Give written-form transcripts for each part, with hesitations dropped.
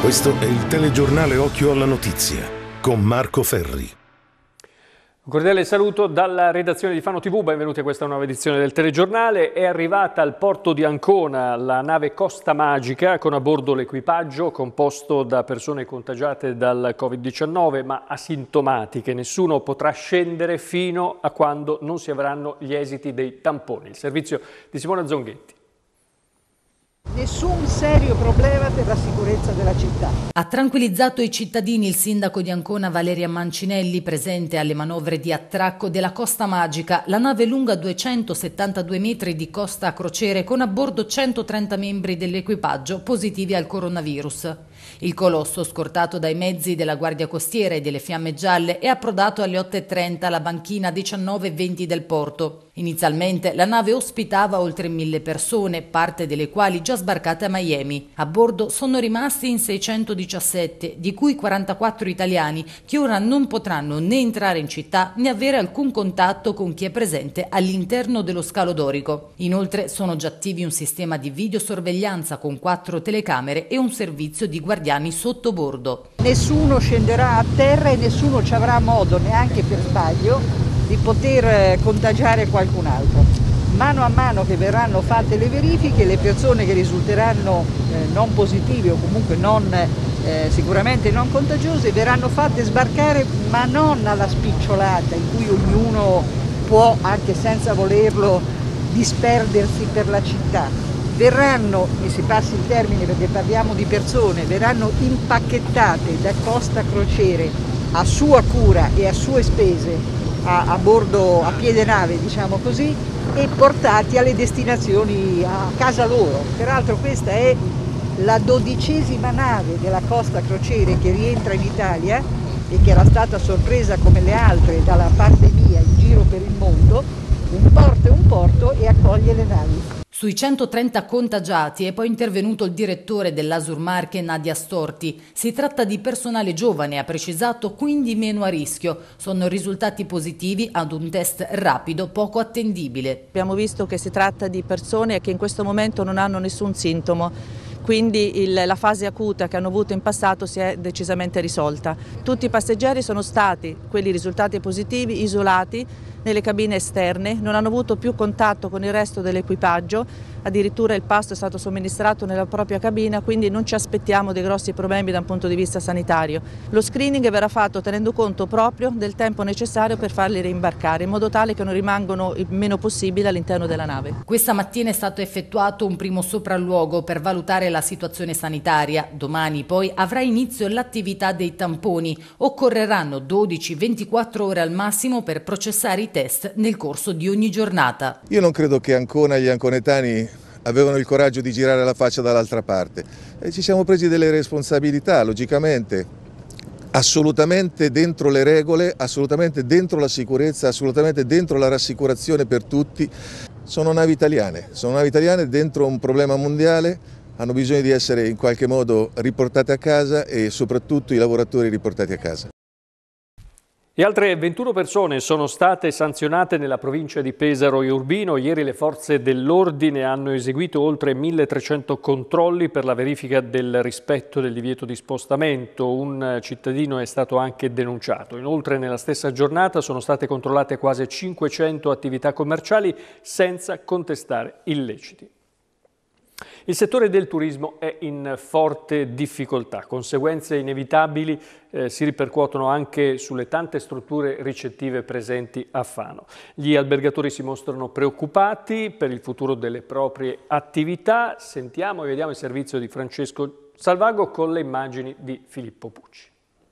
Questo è il telegiornale Occhio alla Notizia con Marco Ferri. Un cordiale saluto dalla redazione di Fano TV, benvenuti a questa nuova edizione del telegiornale. È arrivata al porto di Ancona la nave Costa Magica con a bordo l'equipaggio composto da persone contagiate dal Covid-19 ma asintomatiche. Nessuno potrà scendere fino a quando non si avranno gli esiti dei tamponi. Il servizio di Simona Zonghetti. Nessun serio problema per la sicurezza della città. Ha tranquillizzato i cittadini il sindaco di Ancona Valeria Mancinelli, presente alle manovre di attracco della Costa Magica, la nave lunga 272 metri di costa a crociere con a bordo 130 membri dell'equipaggio positivi al coronavirus. Il colosso, scortato dai mezzi della Guardia Costiera e delle Fiamme Gialle, è approdato alle 8:30 alla banchina 19-20 del porto. Inizialmente la nave ospitava oltre 1000 persone, parte delle quali già sbarcate a Miami. A bordo sono rimasti in 617, di cui 44 italiani, che ora non potranno né entrare in città né avere alcun contatto con chi è presente all'interno dello scalo dorico. Inoltre sono già attivi un sistema di videosorveglianza con 4 telecamere e un servizio di guardiani sotto bordo. Nessuno scenderà a terra e nessuno ci avrà modo, neanche per sbaglio, di poter contagiare qualcun altro. Mano a mano che verranno fatte le verifiche, le persone che risulteranno non positive o comunque sicuramente non contagiose verranno fatte sbarcare, ma non alla spicciolata in cui ognuno può, anche senza volerlo, disperdersi per la città. Verranno, mi si passi il termine perché parliamo di persone, verranno impacchettate da Costa Crociere a sua cura e a sue spese a bordo, a piede nave, diciamo così, e portati alle destinazioni a casa loro. Peraltro questa è la 12ª nave della Costa Crociere che rientra in Italia e che era stata sorpresa come le altre dalla pandemia in giro per il mondo. Un porto e accoglie le navi. Sui 130 contagiati è poi intervenuto il direttore dell'Asur Marche, Nadia Storti. Si tratta di personale giovane, ha precisato, quindi meno a rischio. Sono risultati positivi ad un test rapido poco attendibile. Abbiamo visto che si tratta di persone che in questo momento non hanno nessun sintomo. Quindi la fase acuta che hanno avuto in passato si è decisamente risolta. Tutti i passeggeri sono stati, quelli risultati positivi, isolati nelle cabine esterne, non hanno avuto più contatto con il resto dell'equipaggio, addirittura il pasto è stato somministrato nella propria cabina, quindi non ci aspettiamo dei grossi problemi da un punto di vista sanitario. Lo screening verrà fatto tenendo conto proprio del tempo necessario per farli reimbarcare, in modo tale che non rimangano il meno possibile all'interno della nave. Questa mattina è stato effettuato un primo sopralluogo per valutare la situazione sanitaria. Domani poi avrà inizio l'attività dei tamponi. Occorreranno 12-24 ore al massimo per processare i test nel corso di ogni giornata. Io non credo che Ancona e gli anconetani avevano il coraggio di girare la faccia dall'altra parte. Ci siamo presi delle responsabilità, logicamente, assolutamente dentro le regole, assolutamente dentro la sicurezza, assolutamente dentro la rassicurazione per tutti. Sono navi italiane dentro un problema mondiale, hanno bisogno di essere in qualche modo riportate a casa e soprattutto i lavoratori riportati a casa. E altre 21 persone sono state sanzionate nella provincia di Pesaro e Urbino. Ieri le forze dell'ordine hanno eseguito oltre 1300 controlli per la verifica del rispetto del divieto di spostamento. Un cittadino è stato anche denunciato. Inoltre nella stessa giornata sono state controllate quasi 500 attività commerciali senza contestare illeciti. Il settore del turismo è in forte difficoltà, conseguenze inevitabili si ripercuotono anche sulle tante strutture ricettive presenti a Fano. Gli albergatori si mostrano preoccupati per il futuro delle proprie attività. Sentiamo e vediamo il servizio di Francesco Salvago con le immagini di Filippo Pucci.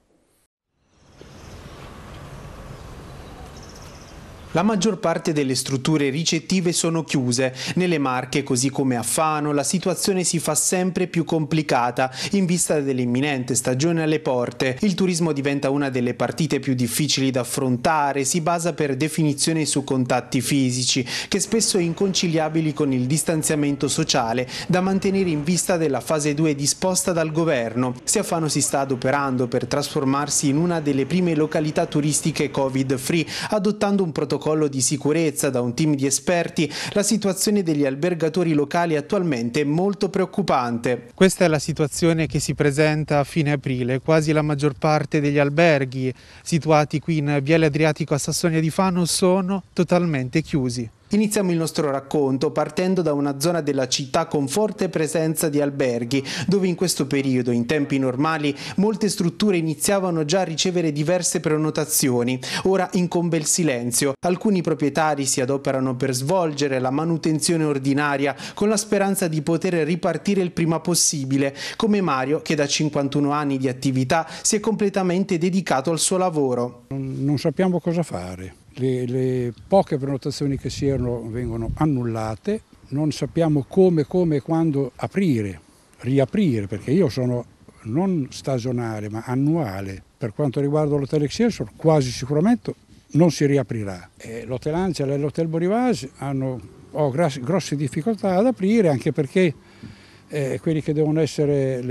La maggior parte delle strutture ricettive sono chiuse. Nelle Marche, così come a Fano, la situazione si fa sempre più complicata in vista dell'imminente stagione alle porte. Il turismo diventa una delle partite più difficili da affrontare, si basa per definizione su contatti fisici, che spesso inconciliabili con il distanziamento sociale da mantenere in vista della fase 2 disposta dal governo. Se a Fano si sta adoperando per trasformarsi in una delle prime località turistiche Covid-free, adottando un protocollo protocollo di sicurezza da un team di esperti, la situazione degli albergatori locali attualmente è molto preoccupante. Questa è la situazione che si presenta a fine aprile. Quasi la maggior parte degli alberghi situati qui in Viale Adriatico a Sassonia di Fano sono totalmente chiusi. Iniziamo il nostro racconto partendo da una zona della città con forte presenza di alberghi, dove in questo periodo, in tempi normali, molte strutture iniziavano già a ricevere diverse prenotazioni. Ora incombe il silenzio. Alcuni proprietari si adoperano per svolgere la manutenzione ordinaria con la speranza di poter ripartire il prima possibile, come Mario, che da 51 anni di attività si è completamente dedicato al suo lavoro. Non sappiamo cosa fare. Le poche prenotazioni che vengono annullate, non sappiamo come e quando riaprire, perché io sono non stagionale ma annuale. Per quanto riguarda l'Hotel Excelsior, quasi sicuramente non si riaprirà. L'Hotel Angel e l'Hotel Beau Rivage ho grosse difficoltà ad aprire, anche perché quelli che devono essere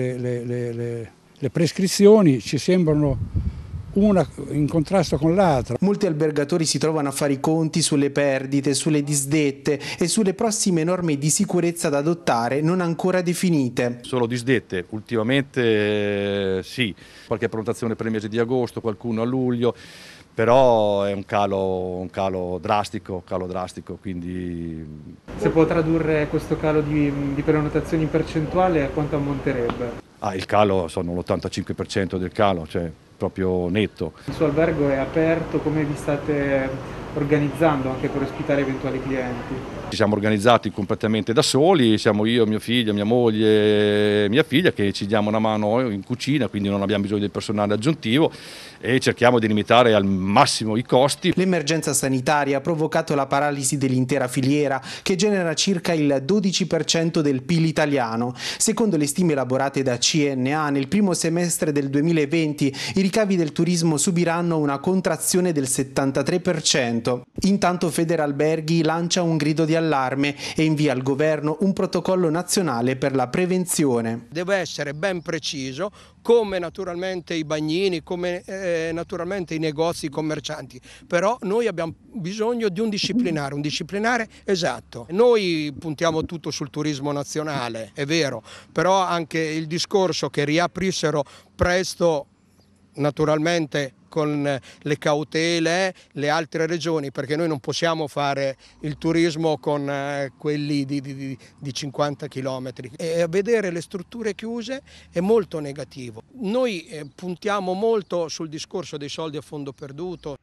le prescrizioni ci sembrano una in contrasto con l'altra. Molti albergatori si trovano a fare i conti sulle perdite, sulle disdette e sulle prossime norme di sicurezza da adottare non ancora definite. Solo disdette, ultimamente sì, qualche prenotazione per il mese di agosto, qualcuno a luglio, però è un calo drastico, quindi... Se può tradurre questo calo di prenotazioni in percentuale, a quanto ammonterebbe? Il calo sono l'85% del calo, cioè proprio netto. Il suo albergo è aperto, come vi state organizzando anche per ospitare eventuali clienti? Ci siamo organizzati completamente da soli, siamo io, mio figlio, mia moglie e mia figlia che ci diamo una mano in cucina, quindi non abbiamo bisogno del personale aggiuntivo e cerchiamo di limitare al massimo i costi. L'emergenza sanitaria ha provocato la paralisi dell'intera filiera, che genera circa il 12% del PIL italiano. Secondo le stime elaborate da CNA, nel primo semestre del 2020 i ricavi del turismo subiranno una contrazione del 73%. Intanto Federalberghi lancia un grido di allarme e invia al governo un protocollo nazionale per la prevenzione. Deve essere ben preciso, come naturalmente i bagnini, come naturalmente i negozi, i commercianti, però noi abbiamo bisogno di un disciplinare esatto. Noi puntiamo tutto sul turismo nazionale, è vero, però anche il discorso che riaprissero presto, naturalmente con le cautele, le altre regioni, perché noi non possiamo fare il turismo con quelli di 50 km. E vedere le strutture chiuse è molto negativo. Noi puntiamo molto sul discorso dei soldi a fondo perduto.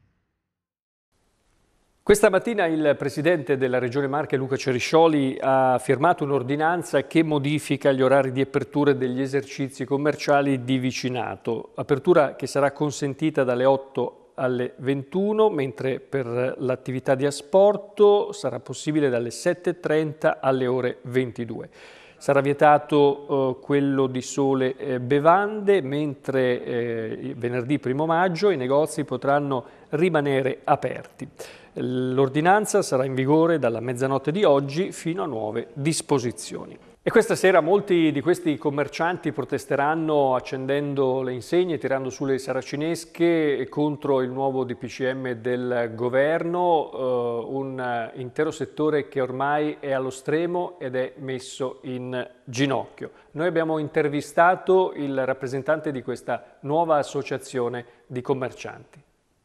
Questa mattina il presidente della Regione Marche, Luca Ceriscioli, ha firmato un'ordinanza che modifica gli orari di apertura degli esercizi commerciali di vicinato. Apertura che sarà consentita dalle 8 alle 21, mentre per l'attività di asporto sarà possibile dalle 7:30 alle ore 22. Sarà vietato quello di sole bevande, mentre venerdì 1° maggio i negozi potranno rimanere aperti. L'ordinanza sarà in vigore dalla mezzanotte di oggi fino a nuove disposizioni. E questa sera molti di questi commercianti protesteranno accendendo le insegne, tirando su le saracinesche contro il nuovo DPCM del governo, un intero settore che ormai è allo stremo ed è messo in ginocchio. Noi abbiamo intervistato il rappresentante di questa nuova associazione di commercianti.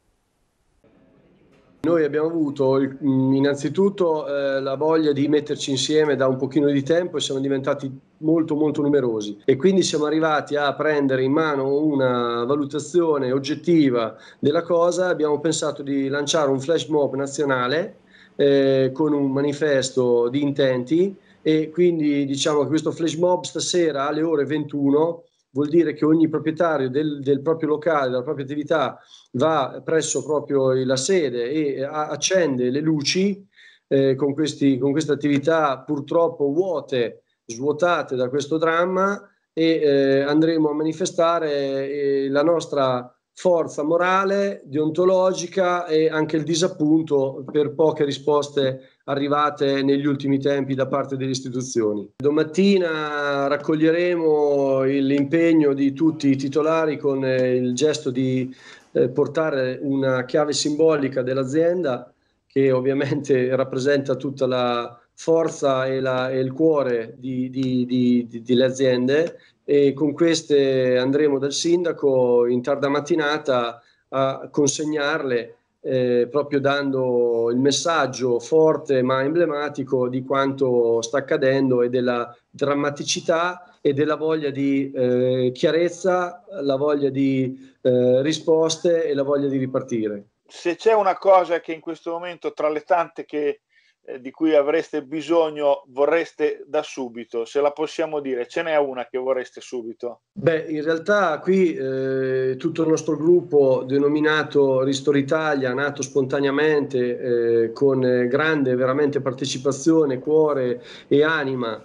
Noi abbiamo avuto innanzitutto la voglia di metterci insieme da un pochino di tempo e siamo diventati molto numerosi e quindi siamo arrivati a prendere in mano una valutazione oggettiva della cosa. Abbiamo pensato di lanciare un flash mob nazionale con un manifesto di intenti e quindi diciamo che questo flash mob stasera alle ore 21 vuol dire che ogni proprietario del proprio locale, della propria attività, va presso proprio la sede e accende le luci con queste attività purtroppo svuotate da questo dramma e andremo a manifestare la nostra forza morale, deontologica e anche il disappunto per poche risposte arrivate negli ultimi tempi da parte delle istituzioni. Domattina raccoglieremo l'impegno di tutti i titolari con il gesto di portare una chiave simbolica dell'azienda che ovviamente rappresenta tutta la forza e il cuore delle aziende, e con queste andremo dal sindaco in tarda mattinata a consegnarle, proprio dando il messaggio forte ma emblematico di quanto sta accadendo e della drammaticità e della voglia di chiarezza, la voglia di risposte e la voglia di ripartire. Se c'è una cosa che in questo momento, tra le tante di cui avreste bisogno, vorreste da subito, se la possiamo dire, ce n'è una che vorreste subito? Beh, in realtà qui tutto il nostro gruppo denominato Ristoro Italia, nato spontaneamente, con grande veramente partecipazione, cuore e anima,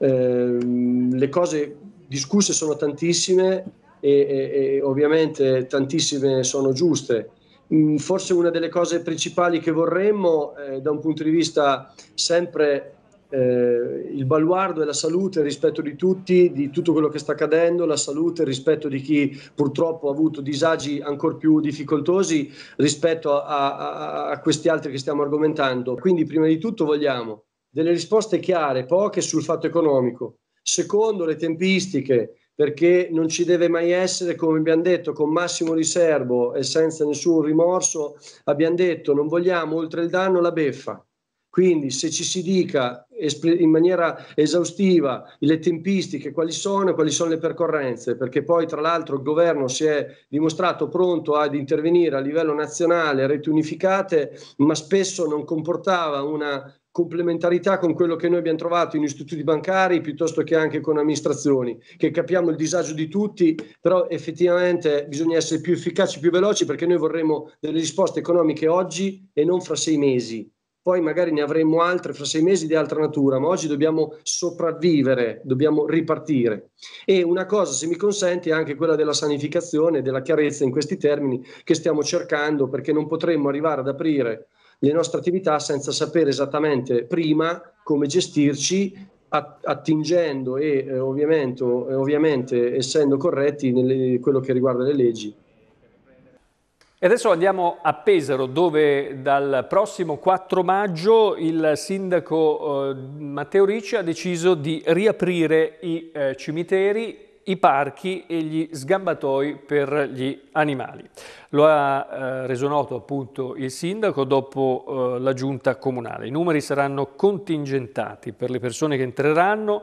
le cose discusse sono tantissime e ovviamente tantissime sono giuste. Forse una delle cose principali che vorremmo, da un punto di vista sempre il baluardo è la salute, il rispetto di tutti, di tutto quello che sta accadendo, la salute, il rispetto di chi purtroppo ha avuto disagi ancora più difficoltosi rispetto a questi altri che stiamo argomentando. Quindi prima di tutto vogliamo delle risposte chiare, poche sul fatto economico. Secondo, le tempistiche, perché non ci deve mai essere, come abbiamo detto, con massimo riservo e senza nessun rimorso, abbiamo detto non vogliamo oltre il danno la beffa. Quindi se ci si dica in maniera esaustiva le tempistiche, quali sono le percorrenze, perché poi tra l'altro il governo si è dimostrato pronto ad intervenire a livello nazionale, a reti unificate, ma spesso non comportava una complementarità con quello che noi abbiamo trovato in istituti bancari piuttosto che anche con amministrazioni, che capiamo il disagio di tutti, però effettivamente bisogna essere più efficaci, più veloci, perché noi vorremmo delle risposte economiche oggi e non fra 6 mesi. Poi magari ne avremo altre fra 6 mesi di altra natura, ma oggi dobbiamo sopravvivere, dobbiamo ripartire. E una cosa, se mi consenti, è anche quella della sanificazione, della chiarezza in questi termini che stiamo cercando, perché non potremmo arrivare ad aprire le nostre attività senza sapere esattamente prima come gestirci, attingendo e ovviamente essendo corretti quello che riguarda le leggi. E adesso andiamo a Pesaro, dove dal prossimo 4 maggio il sindaco Matteo Ricci ha deciso di riaprire i cimiteri, i parchi e gli sgambatoi per gli animali. Lo ha reso noto appunto il sindaco dopo la giunta comunale. I numeri saranno contingentati per le persone che entreranno,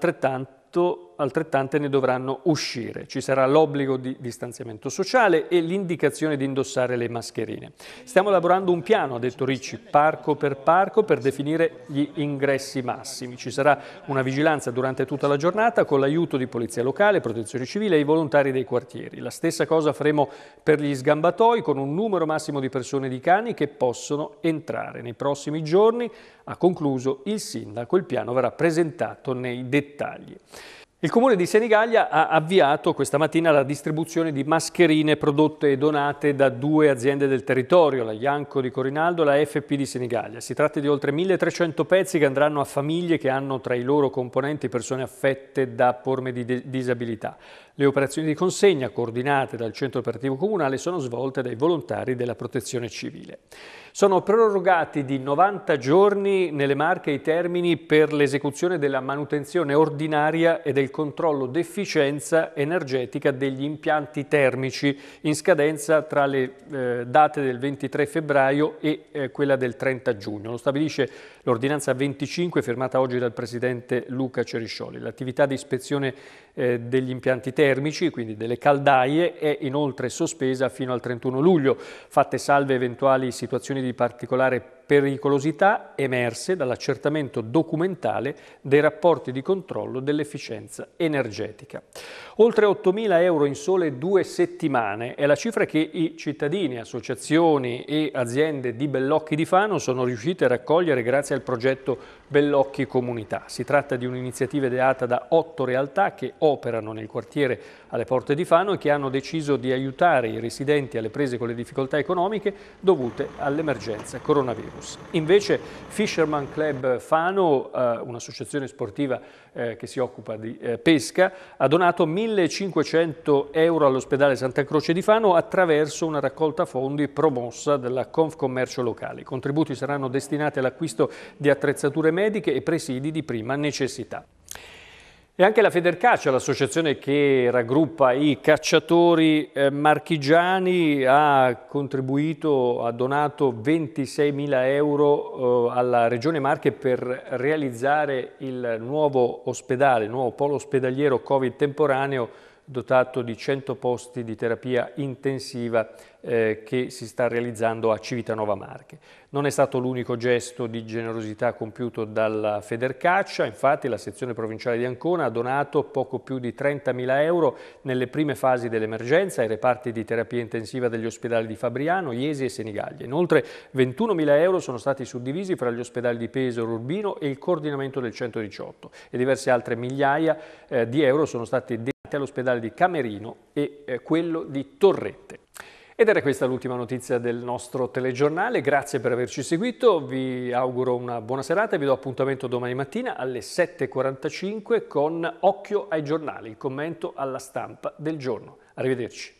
altrettante ne dovranno uscire. Ci sarà l'obbligo di distanziamento sociale e l'indicazione di indossare le mascherine. Stiamo elaborando un piano, ha detto Ricci, parco, per definire gli ingressi massimi. Ci sarà una vigilanza durante tutta la giornata con l'aiuto di polizia locale, protezione civile e i volontari dei quartieri. La stessa cosa faremo per gli sgambatoi, con un numero massimo di persone e di cani che possono entrare. Nei prossimi giorni, ha concluso il sindaco, il piano verrà presentato nei dettagli. Il Comune di Senigallia ha avviato questa mattina la distribuzione di mascherine prodotte e donate da 2 aziende del territorio, la Ianco di Corinaldo e la FP di Senigallia. Si tratta di oltre 1.300 pezzi che andranno a famiglie che hanno tra i loro componenti persone affette da forme di disabilità. Le operazioni di consegna, coordinate dal Centro Operativo Comunale, sono svolte dai volontari della Protezione Civile. Sono prorogati di 90 giorni nelle Marche i termini per l'esecuzione della manutenzione ordinaria e del controllo d'efficienza energetica degli impianti termici, in scadenza tra le date del 23 febbraio e quella del 30 giugno. Lo stabilisce l'ordinanza 25 firmata oggi dal Presidente Luca Ceriscioli. L'attività di ispezione degli impianti termici, quindi delle caldaie, è inoltre sospesa fino al 31 luglio, fatte salve eventuali situazioni di particolare pericolosità emerse dall'accertamento documentale dei rapporti di controllo dell'efficienza energetica. Oltre 8.000 euro in sole 2 settimane è la cifra che i cittadini, associazioni e aziende di Bellocchi di Fano sono riusciti a raccogliere grazie al progetto Bellocchi Comunità. Si tratta di un'iniziativa ideata da 8 realtà che operano nel quartiere alle Porte di Fano e che hanno deciso di aiutare i residenti alle prese con le difficoltà economiche dovute all'emergenza coronavirus. scorsa. Invece Fisherman Club Fano, un'associazione sportiva che si occupa di pesca, ha donato 1.500 euro all'ospedale Santa Croce di Fano attraverso una raccolta fondi promossa dalla Confcommercio locale. I contributi saranno destinati all'acquisto di attrezzature mediche e presidi di prima necessità. E anche la Federcaccia, l'associazione che raggruppa i cacciatori marchigiani, ha donato 26.000 euro alla Regione Marche per realizzare il nuovo ospedale, il nuovo polo ospedaliero Covid temporaneo dotato di 100 posti di terapia intensiva che si sta realizzando a Civitanova Marche. Non è stato l'unico gesto di generosità compiuto dalla Federcaccia, infatti la sezione provinciale di Ancona ha donato poco più di 30.000 euro nelle prime fasi dell'emergenza ai reparti di terapia intensiva degli ospedali di Fabriano, Iesi e Senigallia. Inoltre 21.000 euro sono stati suddivisi fra gli ospedali di Pesaro, Urbino e il coordinamento del 118 e diverse altre migliaia di euro sono stati destinati all'ospedale di Camerino e quello di Torrette. Ed era questa l'ultima notizia del nostro telegiornale, grazie per averci seguito, vi auguro una buona serata e vi do appuntamento domani mattina alle 7:45 con Occhio ai giornali, il commento alla stampa del giorno. Arrivederci.